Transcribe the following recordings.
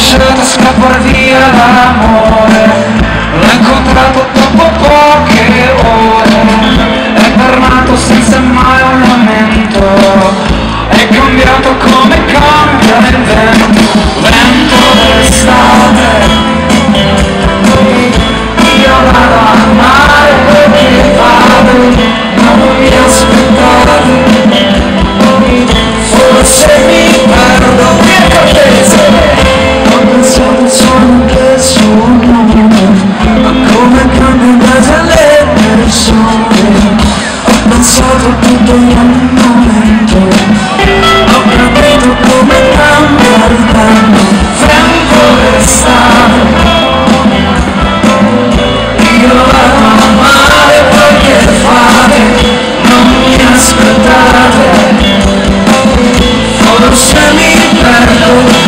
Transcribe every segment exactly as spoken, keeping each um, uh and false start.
lasciato scappare via l'amore, l'ho incontrato dopo poche ore, è tornato senza mai un lamento, è cambiato come cambia il vento, vento d'estate. Io vado al mare perché vado, non mi aspettate, forse mi perdo, che cortese. Ho pensato solo che il suo nome, ma come cambiano le persone. Ho pensato tutto in un momento, ho capito come cambia il tempo, vento d'estate. Io vado a mare, voi che fate? Non mi aspettate, forse mi perdo.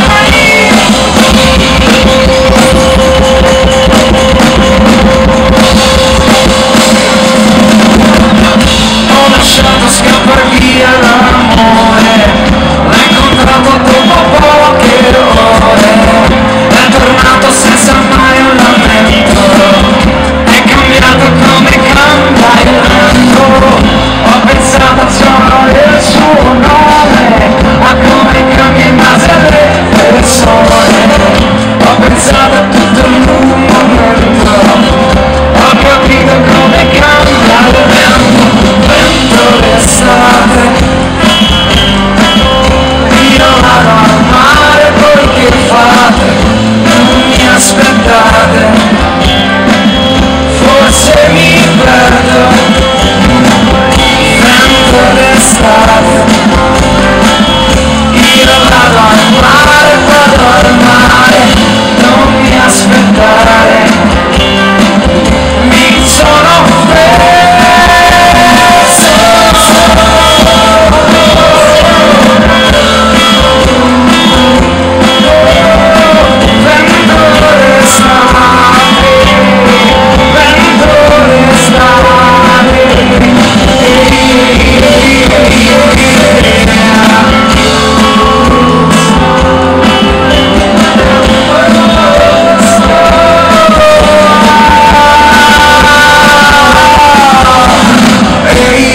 Ho lasciato scappare via l'amore, l'ho incontrato dopo poche ore, è tornato senza mai un lamento, è cambiato come cambia il vento. Ho pensato solo il suo nome, a come cambia in base alle persone. Ho pensato a tutto in un momento, ho capito come cambia il vento, vento d'estate. Io vado al mare, voi che fate? Non mi aspettate, forse mi perdo, vento d'estate. Io vado al mare, vado al mare, non mi aspettare, mi sono perso.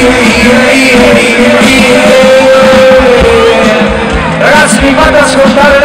Ragazzi, mi fate ascoltare